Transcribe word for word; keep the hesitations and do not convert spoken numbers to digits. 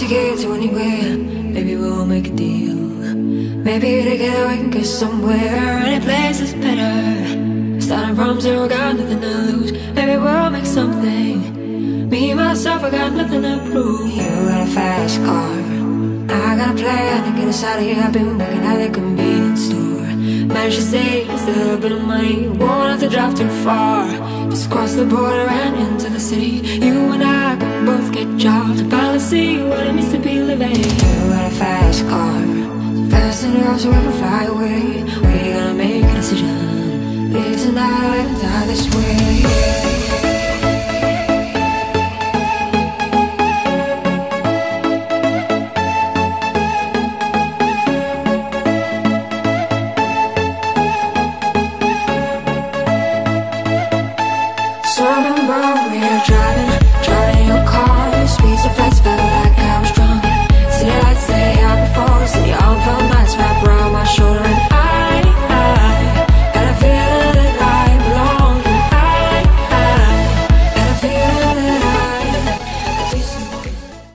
get to anywhere. Maybe we'll make a deal. Maybe together we can get somewhere. Any place is better. Starting from zero, got nothing to lose. Maybe we'll make something. Me, myself, I got nothing to prove. You got a fast car, I got a plan to get us out of here. I've been working at the convenience store. Managed to save just a little bit of money. Won't have to drive too far. Just cross the border and into the city. You and I can both get jobs and finally see what it means to be living. You got a fast car, fast enough so we can fly away. We're gonna make a decision. Live tonight or die this way.